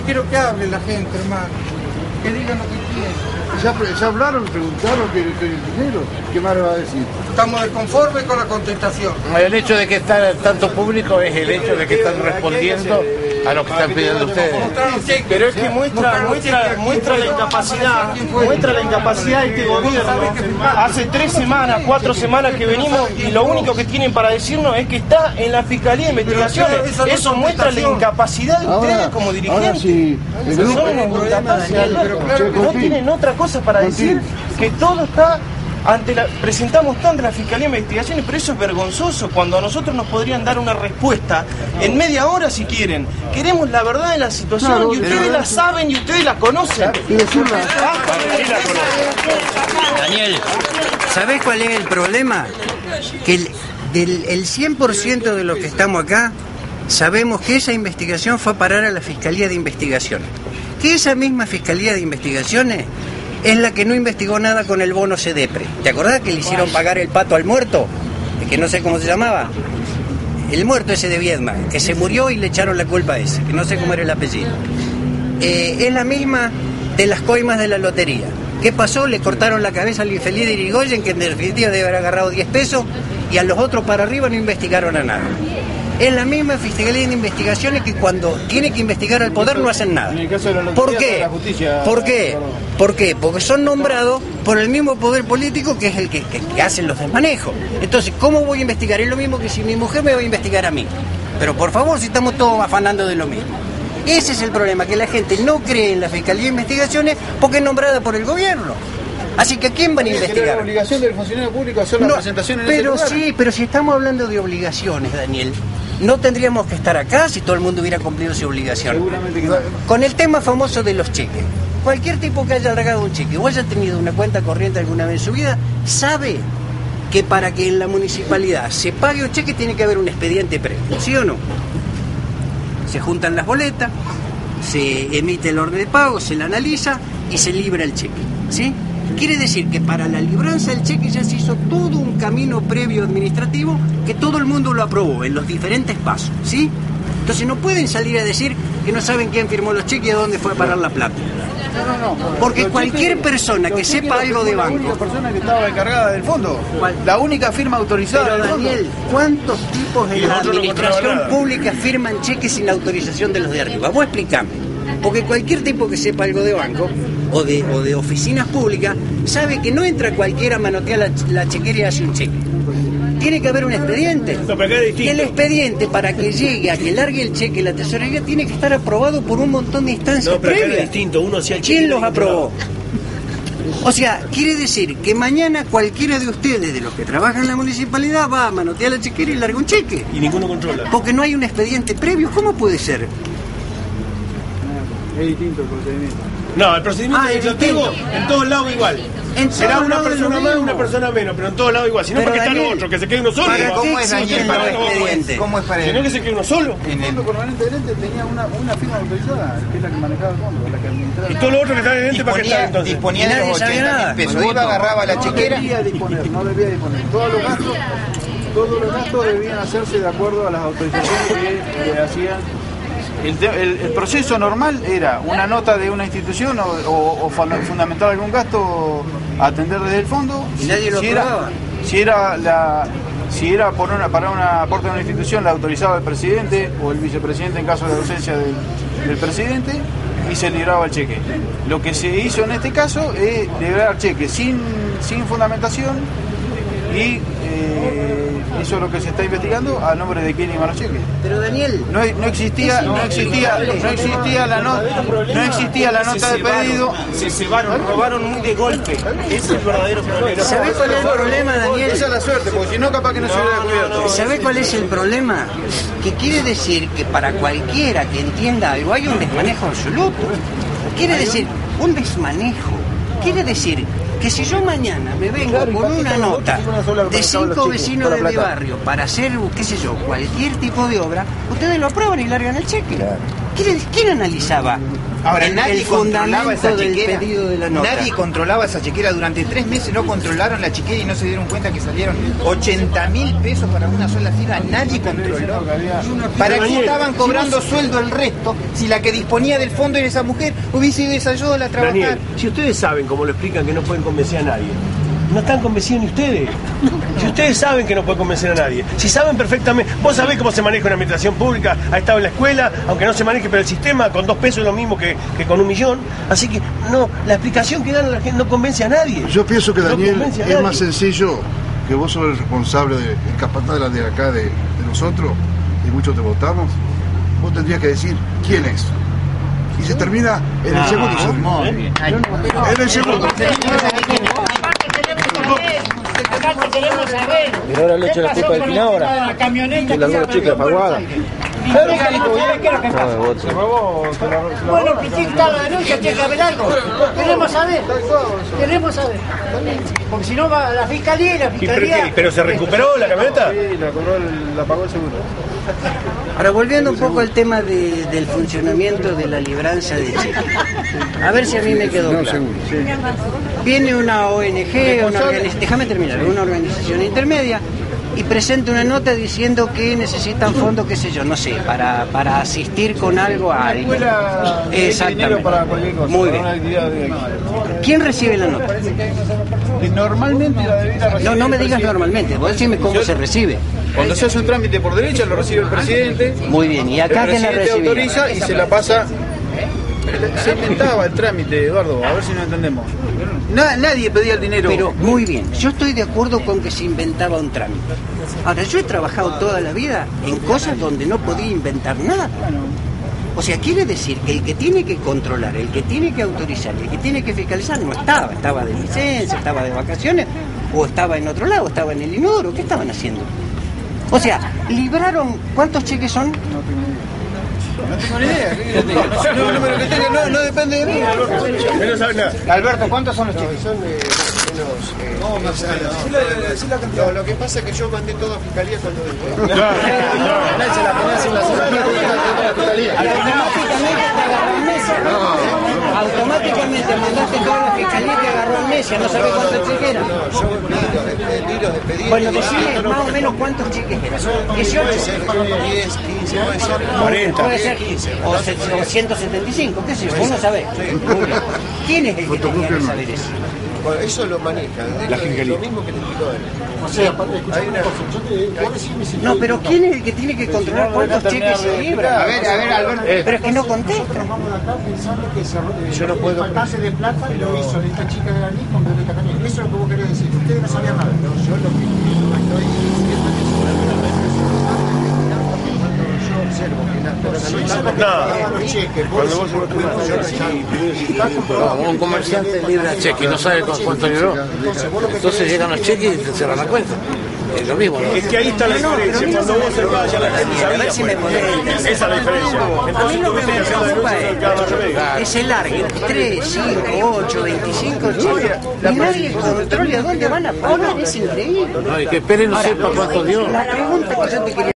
quiero que hable la gente, hermano. Que digan lo que quieren. ¿Ya hablaron, preguntaron que el dinero? ¿Qué más le va a decir? Estamos desconformes con la contestación. El hecho de que está tanto público es el hecho de que están respondiendo a lo que están pidiendo ustedes. Pero es que muestra la incapacidad de este gobierno. Hace 3 semanas, 4 semanas que venimos y lo único que tienen para decirnos es que está en la Fiscalía de Investigaciones. Eso muestra la incapacidad de ustedes como dirigentes. Ahora sí, No tienen otra cosa para decir que todo está presentamos todo ante la Fiscalía de Investigaciones, pero eso es vergonzoso cuando a nosotros nos podrían dar una respuesta en media hora si quieren. Queremos la verdad de la situación y ustedes la saben y ustedes la conocen. Daniel, ¿sabés cuál es el problema? Que el 100% de los que estamos acá sabemos que esa investigación fue a parar a la Fiscalía de Investigaciones. Que esa misma Fiscalía de Investigaciones es la que no investigó nada con el bono CEDEPRE. ¿Te acordás que le hicieron pagar el pato al muerto? Que no sé cómo se llamaba. El muerto ese de Viedma, que se murió y le echaron la culpa a ese, que no sé cómo era el apellido. Es la misma de las coimas de la lotería. ¿Qué pasó? Le cortaron la cabeza al infeliz de Irigoyen, que en definitiva debe haber agarrado 10 pesos, y a los otros para arriba no investigaron a nada. Es la misma Fiscalía de Investigaciones que cuando tiene que investigar al poder no hacen nada. ¿Por qué? ¿Por qué? ¿Por qué? Porque son nombrados por el mismo poder político que es el que hacen los desmanejos. Entonces, ¿cómo voy a investigar? Es lo mismo que si mi mujer me va a investigar a mí. Pero por favor, si estamos todos afanando de lo mismo. Ese es el problema, que la gente no cree en la Fiscalía de Investigaciones porque es nombrada por el gobierno. Así que ¿a quién van a investigar? La obligación del funcionario público hacer la presentación en ese lugar. Sí, pero si estamos hablando de obligaciones, Daniel, no tendríamos que estar acá si todo el mundo hubiera cumplido su obligación. Seguramente que no. Con el tema famoso de los cheques. Cualquier tipo que haya largado un cheque o haya tenido una cuenta corriente alguna vez en su vida, sabe que para que en la municipalidad se pague un cheque tiene que haber un expediente previo, ¿sí o no? Se juntan las boletas, se emite el orden de pago, se la analiza y se libra el cheque, ¿sí? Quiere decir que para la libranza del cheque ya se hizo todo un camino previo administrativo que todo el mundo lo aprobó en los diferentes pasos, ¿sí? Entonces no pueden salir a decir que no saben quién firmó los cheques y a dónde fue a parar la plata. No. Porque cualquier persona que sepa algo de banco... La única persona que estaba encargada del fondo. La única firma autorizada Pero del fondo. Daniel, ¿cuántos tipos en la administración pública firman cheques sin la autorización de los de arriba? Vos explícame. Porque cualquier tipo que sepa algo de banco o de oficinas públicas sabe que no entra cualquiera a manotear la chequera y hace un cheque. Tiene que haber un expediente. Y el expediente, para que llegue a que largue el cheque la tesorería, tiene que estar aprobado por un montón de instancias previas. ¿Quién los aprobó? O sea, quiere decir que mañana cualquiera de ustedes, de los que trabajan en la municipalidad, va a manotear la chequera y larga un cheque. Y ninguno controla. Porque no hay un expediente previo. ¿Cómo puede ser? Es distinto el procedimiento. No, el procedimiento legislativo en todos lados igual. Será una persona más, una persona menos, pero en todos lados igual. Si no, ¿para qué están los otros? Que se quede uno solo. ¿Cómo es, Daniel? ¿Cómo es para Si él? no, que se quede uno solo. El fondo permanente del ente tenía una firma autorizada, que es la que manejaba el fondo, la que administraba. Y todos los otros que están en el ente, ¿para qué están entonces? Disponía de los 80.000 pesos. Iba, agarraba la chequera. No debía disponer. Todos los gastos debían hacerse de acuerdo a las autorizaciones que le hacían. El proceso normal era una nota de una institución o fundamentar algún gasto a atender desde el fondo. Y nadie lo aprobaba. Si era para un aporte de una institución, la autorizaba el presidente o el vicepresidente en caso de ausencia del presidente y se libraba el cheque. Lo que se hizo en este caso es librar cheques sin fundamentación y eso es lo que se está investigando a nombre de quién iban los cheques. Pero Daniel, No existía la nota de pedido. Se cebaron, robaron muy de golpe. Ese es el verdadero problema. ¿sabés cuál es el problema, Daniel? Esa es la suerte, porque si no, capaz que no se hubiera cubierto. ¿Sabés cuál es el problema? Que quiere decir que para cualquiera que entienda algo hay un desmanejo absoluto. Quiere decir, un desmanejo. Quiere decir que si yo mañana me vengo con una nota de 5 vecinos de mi barrio para hacer, qué sé yo, cualquier tipo de obra, ustedes lo aprueban y largan el cheque. ¿Quién analizaba Ahora, el nadie controlaba esa fundamento del chequera. pedido de la nota? Nadie controlaba esa chequera. Durante 3 meses no controlaron la chequera y no se dieron cuenta que salieron 80.000 pesos para una sola firma. Nadie controló. ¿Para qué estaban cobrando sueldo el resto si la que disponía del fondo era esa mujer? Hubiese ido esa yo a trabajar. Daniel, si ustedes saben, como lo explican, que no pueden convencer a nadie, no están convencidos ni ustedes. Si ustedes saben que no pueden convencer a nadie, si saben perfectamente, vos sabés cómo se maneja una administración pública, ha estado en la escuela, aunque no se maneje, pero el sistema con 2 pesos es lo mismo que con 1 millón. Así que no, la explicación que dan a la gente no convence a nadie. Yo pienso que, No Daniel, convence a es nadie. más sencillo que vos sos el responsable del capataz de acá de nosotros, y muchos te votamos. Vos tendrías que decir quién es. Y se termina en el segundo. En el segundo. Queremos saber. Pero ahora le echo la culpa del fin ahora. La camioneta. Que las chicas paguadas. Bueno, que tiene que estar la denuncia, tiene que haber algo. Queremos saber. Porque si no va a la fiscalía y la fiscalía. ¿Pero se recuperó la camioneta? Sí, la pagó el seguro. Ahora, volviendo un poco al tema del funcionamiento de la libranza de cheques. A ver si a mí me quedó claro. Viene una ONG, déjame terminar, una organización intermedia, y presenta una nota diciendo que necesitan fondos, qué sé yo, no sé, para asistir con algo a alguien. Exactamente. Para cualquier cosa, Muy para bien. una actividad de... ¿Quién recibe la nota? Que normalmente la debiera recibir. No me el digas presidente. normalmente, vos decime cómo se recibe. Cuando se hace un trámite por derecha lo recibe el presidente. Muy bien, ¿y acá el quién la presidente recibía? autoriza y se la pasa. Se inventaba el trámite, Eduardo, a ver si no entendemos. Nadie pedía el dinero. Pero muy bien, yo estoy de acuerdo con que se inventaba un trámite. Ahora, yo he trabajado toda la vida en cosas donde no podía inventar nada. O sea, quiere decir que el que tiene que controlar, el que tiene que autorizar, el que tiene que fiscalizar no estaba de licencia, estaba de vacaciones, o estaba en otro lado, estaba en el inodoro. ¿Qué estaban haciendo? O sea, libraron, ¿cuántos cheques son? No tengo ni idea. ¿Qué querés que te diga? No, número que tenga, no depende de mí. No saben nada. Alberto, ¿cuántos son los cheques? No, lo que pasa es que yo mandé todo a fiscalía cuando Automáticamente mandaste toda la fiscalía y te agarró amnesia, no sabés cuántos cheques eran. Bueno, decime más o menos cuántos cheques eran. 18. 10, 15, puede ser. 40. Puede ser 15 o 175, qué sé yo, vos no sabés. Muy bien. ¿Quién es el que tenía que saber eso? Bueno, eso lo maneja. La fiscalía. Lo mismo que te explicó él. O sea, hay una... No, pero ¿quién es el que tiene que controlar cuántos cheques se libran? A ver, Alberto. Pero es que no contesta. Yo no puedo... Faltarse de plata lo hizo esta chica de allí con Violeta Cañón. Eso es lo que vos querés decir. Ustedes no sabían nada. No, yo lo que estoy diciendo es Un comerciante libra cheque y no sabe cuánto libró. Entonces llegan los cheques y te cierran la cuenta. Es lo mismo, ¿no? Es que ahí está la diferencia. Cuando vos cerrabas ya la gente A ver sabía. si me podés entender. Esa es la diferencia. A mí Entonces lo que tuviste me que hacer la preocupa denuncia del carro es el largue, 3, 5, 8, 25 cheques. Y nadie controla dónde van a pagar, es increíble. No, y que Pérez no sepa cuánto dio. La pregunta que yo te quería